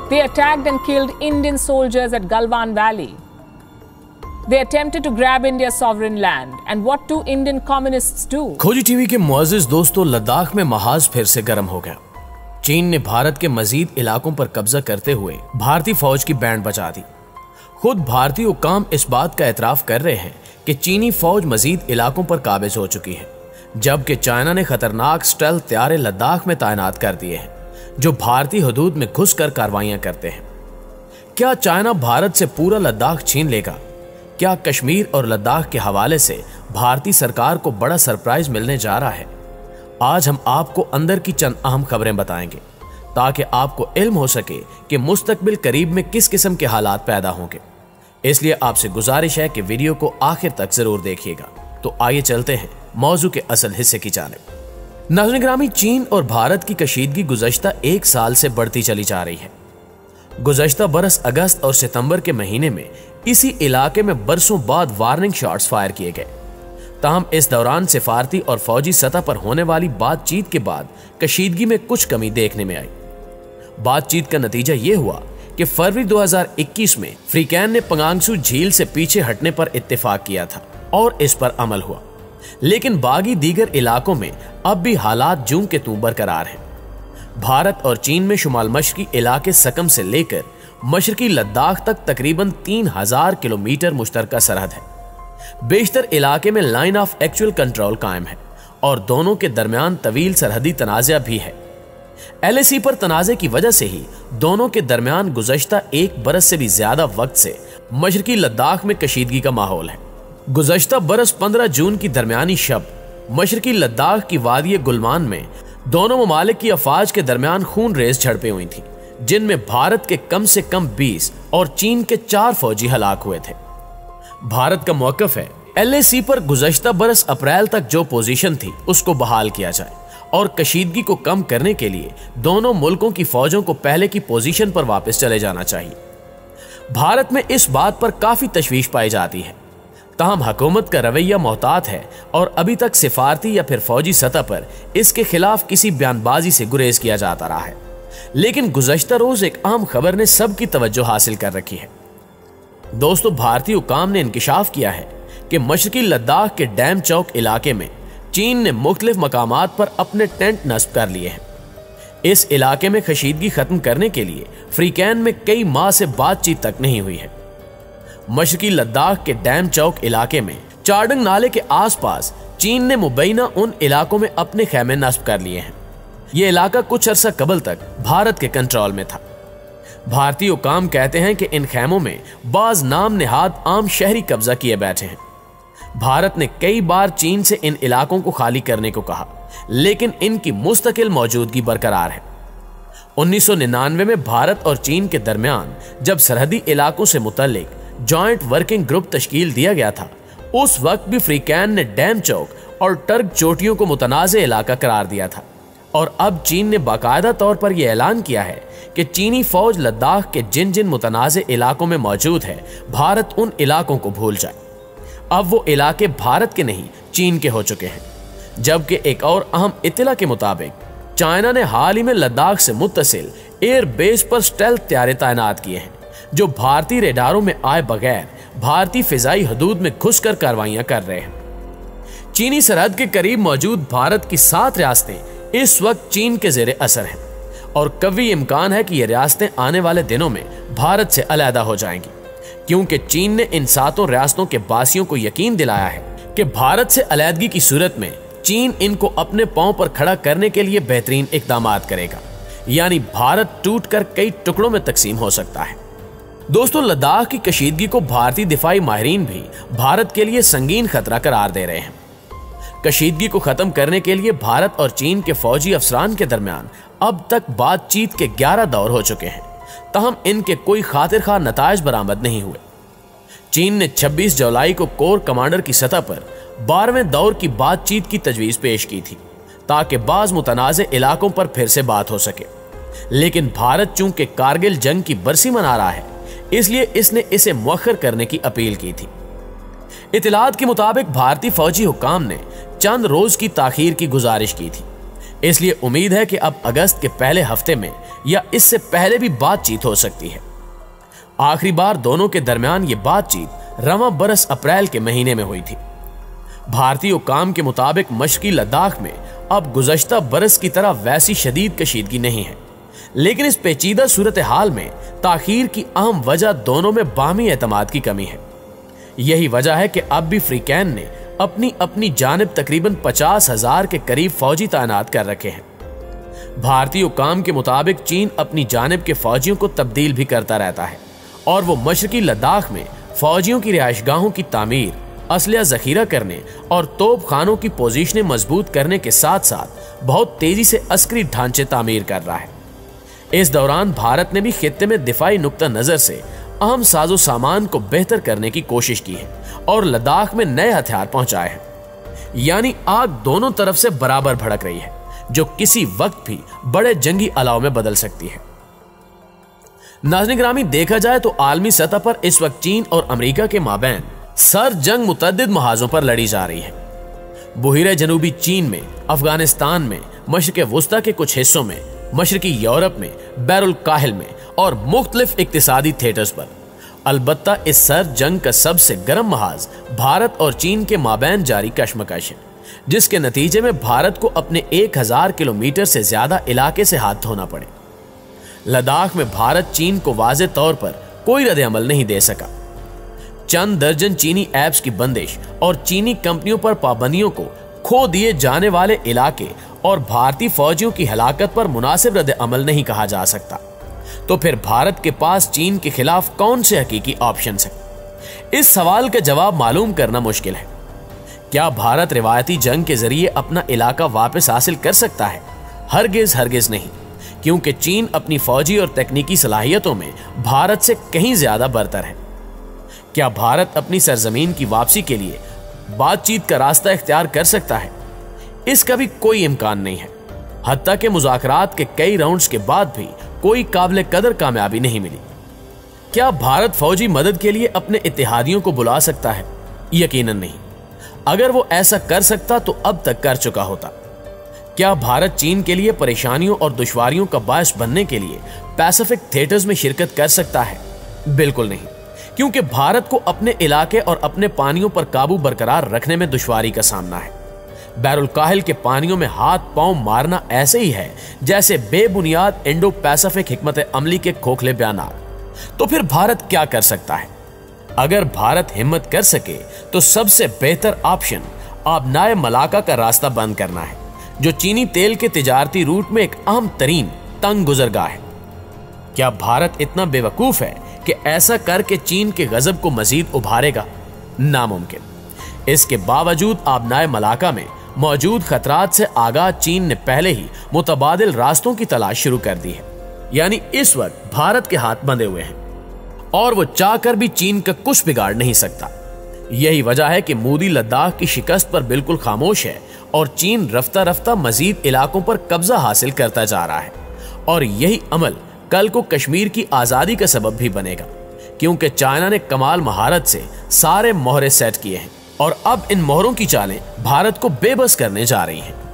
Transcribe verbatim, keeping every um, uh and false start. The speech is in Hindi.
They attacked and killed Indian soldiers at Galwan Valley. They attempted to grab India's sovereign land. And what do Indian communists do? Khoji TV के मुअज़्ज़िज़ दोस्तों, लद्दाख में महाज फिर से गर्म हो गया। चीन ने भारत के मजीद इलाकों पर कब्जा करते हुए भारतीय फौज की बैंड बजा दी। खुद भारतीय हुक्काम इस बात का एतराफ कर रहे हैं कि चीनी फौज मजीद इलाकों पर काबिज हो चुकी है, जबकि चाइना ने खतरनाक स्टेल्थ तैयारे लद्दाख में तैनात कर दिए हैं, जो भारतीय हदूद में घुसकर कार्रवाइयां करते हैं। क्या चाइना भारत से पूरा लद्दाख छीन लेगा? क्या कश्मीर और लद्दाख के हवाले से भारतीय सरकार को बड़ा सरप्राइज मिलने जा रहा है? आज हम आपको अंदर की चंद अहम खबरें बताएंगे ताकि आपको इल्म हो सके कि मुस्तकबिल करीब में किस किस्म के हालात पैदा होंगे। इसलिए आपसे गुजारिश है कि वीडियो को आखिर तक जरूर देखिएगा। तो आइए चलते हैं मौजू के असल हिस्से की जानिब। नाज़रीन गिरामी, चीन और भारत की कशीदगी गुज़श्ता एक साल से बढ़ती चली जा रही है। गुज़श्ता बरस अगस्त और सितंबर के महीने में इसी इलाके में बरसों बाद वार्निंग शॉट्स फायर किए गए। ताहम इस दौरान सिफारती और फौजी सतह पर होने वाली बातचीत के बाद कशीदगी में कुछ कमी देखने में आई। बातचीत का नतीजा ये हुआ कि फरवरी दो हज़ार इक्कीस में फ्रीकैन ने पंगांगसू झील से पीछे हटने पर इत्तेफाक किया था और इस पर अमल हुआ, लेकिन बागी दीगर इलाकों में अब भी हालात जूं के तूं बरकरार हैं। भारत और चीन में शुमाल मशरकी इलाके सकम से लेकर मशरकी लद्दाख तक तकरीबन तीन हजार किलोमीटर मुश्तरका सरहद है। बेशतर इलाके में लाइन ऑफ एक्चुअल कंट्रोल कायम है और दोनों के दरमियान तवील सरहदी तनाज़ा भी है। एल ए सी पर तनाज़े की वजह से ही दोनों के दरमियान गुज़श्ता एक बरस से भी ज्यादा वक्त से मशरकी लद्दाख में कशीदगी का माहौल है। गुज़श्ता बरस पंद्रह जून की दरमियानी शब मशरकी लद्दाख की वादी गुलमान में दोनों ममालिक की अफवाज के दरमियान खून रेज झड़पें हुई थी, जिनमें भारत के कम से कम बीस और चीन के चार फौजी हलाक हुए थे। भारत का मौक़िफ़ है एल ए सी पर गुज़श्ता बरस अप्रैल तक जो पोजीशन थी उसको बहाल किया जाए और कशीदगी को कम करने के लिए दोनों मुल्कों की फौजों को पहले की पोजीशन पर वापस चले जाना चाहिए। भारत में इस बात पर काफी तशवीश पाई जाती है, ताहम हुकूमत का रवैया मोहतात है और अभी तक सिफारती या फिर फौजी सतह पर इसके खिलाफ किसी बयानबाजी से गुरेज किया जाता रहा है। लेकिन गुज़श्ता रोज एक अहम खबर ने सबकी तवज्जो हासिल कर रखी है। दोस्तों, भारतीय हुक्काम ने इंकिशाफ किया है कि मशरकी लद्दाख के डैम चौक इलाके में चीन ने मुख्तलिफ मकामात पर अपने टेंट नस्ब कर लिए हैं। इस इलाके में कशीदगी खत्म करने के लिए फ्रीकैन में कई माह से बातचीत तक नहीं हुई है। मशरकी लद्दाख के डैम चौक इलाके में चार्डंग नाले के आसपास चीन ने मुबैना उन इलाकों में अपने खैमे नस्ब कर लिए हैं। यह इलाका कुछ अरसा कबल तक भारत के कंट्रोल में था। भारतीय हुक्काम कहते हैं कि इन खैमों में बाज नाम निहाद आम शहरी कब्जा किए बैठे हैं। भारत ने कई बार चीन से इन इलाकों को खाली करने को कहा, लेकिन इनकी मुस्तकिल मौजूदगी बरकरार है। उन्नीस सौ निन्यानवे में भारत और चीन के दरमियान जब सरहदी इलाकों से मुतल्लिक जॉइंट वर्किंग ग्रुप तश्कील दिया गया था, उस वक्त भी फ्रीकैन ने डैम चौक और टर्क चोटियों को मुतनाज़े इलाका करार दिया था। और अब चीन ने बाकायदा तौर पर यह ऐलान किया है कि चीनी फौज लद्दाख के जिन जिन मुतनाज़े इलाकों में मौजूद है, भारत उन इलाकों को भूल जाए। अब वो इलाके भारत के नहीं चीन के हो चुके हैं। जबकि एक और अहम इत्तला के मुताबिक चाइना ने हाल ही में लद्दाख से मुत्तसिल एयर बेस पर स्टेल्थ तैयारे तैनात किए हैं, जो भारतीय रेडारों में आए बगैर भारतीय फिजाई हदूद में घुसकर कार्रवाइयां कर रहे हैं। चीनी सरहद के करीब मौजूद भारत की सात रियासतें इस वक्त चीन के जेर असर हैं और कभी इम्कान है कि ये रियासतें आने वाले दिनों में भारत से अलहदा हो जाएंगी, क्योंकि चीन ने इन सातों रियासतों के बासियों को यकीन दिलाया है कि भारत से अलहदगी की सूरत में चीन इनको अपने पांव पर खड़ा करने के लिए बेहतरीन इकदामात करेगा, यानी भारत टूटकर कई टुकड़ों में तकसीम हो सकता है। दोस्तों, लद्दाख की कशीदगी को भारतीय दिफाई माहिरीन भी भारत के लिए संगीन खतरा करार दे रहे हैं। कशीदगी को खत्म करने के लिए भारत और चीन के फौजी अफसरान के दरमियान अब तक बातचीत के ग्यारह दौर हो चुके हैं, ताहम इनके कोई खातिर खा नताइज बरामद नहीं हुए। चीन ने छब्बीस जुलाई को कोर कमांडर की सतह पर बारहवें दौर की बातचीत की तजवीज पेश की थी, ताकि बाज मुतनाज़े इलाकों पर फिर से बात हो सके। लेकिन भारत चूंकि कारगिल जंग की बरसी मना रहा है, इसलिए इसने इसे मुअख्खर करने की अपील की थी। इतलात के मुताबिक भारतीय फौजी हुक्काम ने चंद रोज की ताखीर की गुजारिश की थी, इसलिए उम्मीद है कि अब अगस्त के पहले हफ्ते में या इससे पहले भी बातचीत हो सकती है। आखिरी बार दोनों के दरमियान यह बातचीत रवां बरस अप्रैल के महीने में हुई थी। भारतीय हुकाम के मुताबिक मशरकी लद्दाख में अब गुज़श्ता बरस की तरह वैसी शदीद कशीदगी नहीं है, लेकिन इस पेचीदा सूरत हाल में ताखीर की अहम वजह दोनों में बाहमी एतमाद की कमी है। यही वजह है कि अब भी फ्रीकैन ने अपनी अपनी जानिब तकरीबन पचास हजार के करीब फौजी तैनात कर रखे हैं। भारतीय हुकाम के मुताबिक चीन अपनी जानिब के फौजियों को तब्दील भी करता रहता है और वो मशरकी लद्दाख में फौजियों की रिहाइशगाहों की तामीर, असलिया जखीरा करने और तोप खानों की पोजीशनें मजबूत करने के साथ साथ बहुत तेजी से अस्करी ढांचे तामीर कर रहा है। इस दौरान भारत ने भी खित्ते में दिफाई नुक्ता नजर से अहम साजो सामान को बेहतर करने की कोशिश की है और लद्दाख में नए हथियार पहुंचाए हैं। यानी आग दोनों तरफ से बराबर भड़क रही है, जो किसी वक्त भी बड़े जंगी अलाव में बदल सकती है। नाज़रीन गिरामी, देखा जाए तो आलमी सतह पर इस वक्त चीन और अमेरिका के माबैन सर जंग मुतअद्दिद महाजों पर लड़ी जा रही है। बुहिरे जनूबी चीन में, अफगानिस्तान में, मशरिक़ वुस्ता के कुछ हिस्सों में, मशरकी यूरोप में, बैरुल काहिल में और मुख्तलिफ इक्तिसादी थिएटर्स पर। अलबत्ता इस सर जंग का सबसे गर्म महाज भारत और चीन के माबैन जारी कशमकश है, जिसके नतीजे में भारत को अपने एक हजार किलोमीटर से ज्यादा इलाके से हाथ धोना पड़े। लद्दाख में भारत चीन को वाज़े तौर पर कोई रद्द अमल नहीं दे सका। चंद दर्जन चीनी ऐप्स की बंदिश और चीनी कंपनियों पर पाबंदियों को खो दिए जाने वाले इलाके और भारतीय फौजियों की हलाकत पर मुनासिब रद्द अमल नहीं कहा जा सकता। तो फिर भारत के पास चीन के खिलाफ कौन से हकीकी ऑप्शंस हैं? इस सवाल का जवाब मालूम करना मुश्किल है। क्या भारत रिवायती जंग के जरिए अपना इलाका वापस हासिल कर सकता है? हरगिज हरगिज नहीं, क्योंकि चीन अपनी फौजी और तकनीकी सलाहियतों में भारत से कहीं ज्यादा बरतर है। क्या भारत अपनी सरजमीन की वापसी के लिए बातचीत का रास्ता इख्तियार कर सकता है? इसका भी कोई इम्कान नहीं है। हत्ता के मुज़ाकरात के कई राउंड्स के बाद भी कोई काबिल कदर कामयाबी नहीं मिली। क्या भारत फौजी मदद के लिए अपने इत्तेहादियों को बुला सकता है? यकीनन नहीं। अगर वो ऐसा कर सकता तो अब तक कर चुका होता। क्या भारत चीन के लिए परेशानियों और दुश्वारियों का बायस बनने के लिए पैसिफिक थिएटर्स में शिरकत कर सकता है? बिल्कुल नहीं, क्योंकि भारत को अपने इलाके और अपने पानियों पर काबू बरकरार रखने में दुश्वारी का सामना है। बैरुल काहिल के पानियों में हाथ पांव मारना ऐसे ही है जैसे बेबुनियाद इंडो पैसिफिक हिकमत अमली के खोखले बयानात। तो फिर भारत क्या कर सकता है? अगर भारत हिम्मत कर सके तो सबसे बेहतर ऑप्शन आबनाए मलाका का रास्ता बंद करना है, जो चीनी तेल के तिजारती रूट में एक अहम तरीन तंग गुजरगाह है। क्या भारत इतना बेवकूफ है कि ऐसा करके चीन के गजब को मजीद उभारेगा? नामुमकिन। इसके बावजूद आबनाए मलाका में मौजूद खतरात से आगाह चीन ने पहले ही मुतबादिल रास्तों की तलाश शुरू कर दी है। यानी इस वक्त भारत के हाथ बंधे हुए हैं और वो चाहकर भी चीन का कुछ बिगाड़ नहीं सकता। यही वजह है कि मोदी लद्दाख की शिकस्त पर बिल्कुल खामोश है और चीन रफ्ता रफ्ता मजीद इलाकों पर कब्जा हासिल करता जा रहा है। और यही अमल कल को कश्मीर की आजादी का सबब भी बनेगा, क्योंकि चाइना ने कमाल महारत से सारे मोहरे सेट किए हैं और अब इन मोहरों की चालें भारत को बेबस करने जा रही हैं।